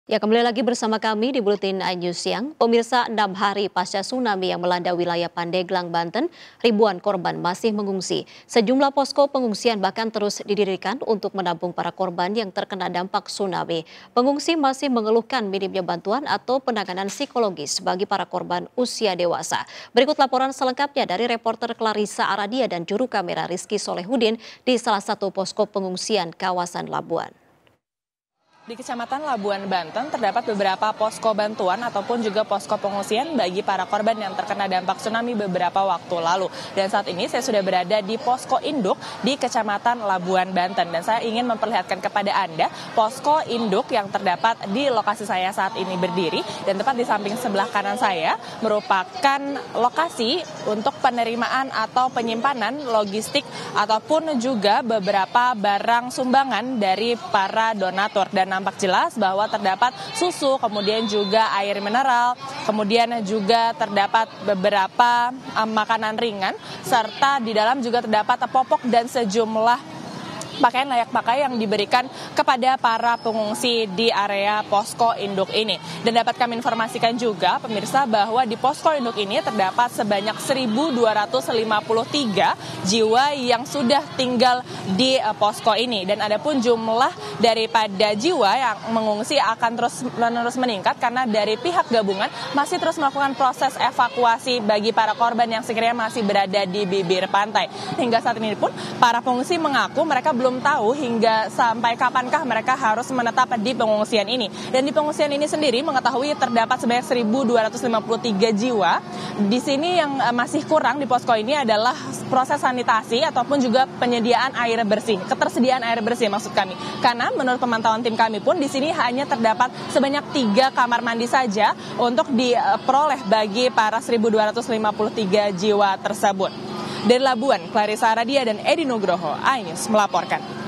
Ya, kembali lagi bersama kami di Buletin iNews Siang. Pemirsa, 6 hari pasca tsunami yang melanda wilayah Pandeglang, Banten, ribuan korban masih mengungsi. Sejumlah posko pengungsian bahkan terus didirikan untuk menampung para korban yang terkena dampak tsunami. Pengungsi masih mengeluhkan minimnya bantuan atau penanganan psikologis bagi para korban usia dewasa. Berikut laporan selengkapnya dari reporter Clarissa Aradia dan juru kamera Rizky Solehudin di salah satu posko pengungsian kawasan Labuan. Di Kecamatan Labuan, Banten, terdapat beberapa posko bantuan ataupun juga posko pengungsian bagi para korban yang terkena dampak tsunami beberapa waktu lalu. Dan saat ini saya sudah berada di posko induk di Kecamatan Labuan, Banten. Dan saya ingin memperlihatkan kepada Anda posko induk yang terdapat di lokasi saya saat ini berdiri. Dan tepat di samping sebelah kanan saya merupakan lokasi untuk penerimaan atau penyimpanan logistik ataupun juga beberapa barang sumbangan dari para donatur. Dan nampak jelas bahwa terdapat susu, kemudian juga air mineral, kemudian juga terdapat beberapa makanan ringan, serta di dalam juga terdapat popok dan sejumlah pakaian layak pakai yang diberikan kepada para pengungsi di area posko induk ini. Dan dapat kami informasikan juga pemirsa bahwa di posko induk ini terdapat sebanyak 1.253 jiwa yang sudah tinggal di posko ini. Dan adapun jumlah daripada jiwa yang mengungsi akan terus meningkat karena dari pihak gabungan masih terus melakukan proses evakuasi bagi para korban yang sekiranya masih berada di bibir pantai. Hingga saat ini pun para pengungsi mengaku mereka belum tahu hingga sampai kapankah mereka harus menetap di pengungsian ini. Dan di pengungsian ini sendiri mengetahui terdapat sebanyak 1.253 jiwa. Di sini yang masih kurang di posko ini adalah proses sanitasi ataupun juga penyediaan air bersih, ketersediaan air bersih maksud kami. Karena menurut pemantauan tim kami pun di sini hanya terdapat sebanyak 3 kamar mandi saja untuk diperoleh bagi para 1.253 jiwa tersebut. Dari Labuan, Clarissa Aradia dan Edi Nugroho, iNews melaporkan.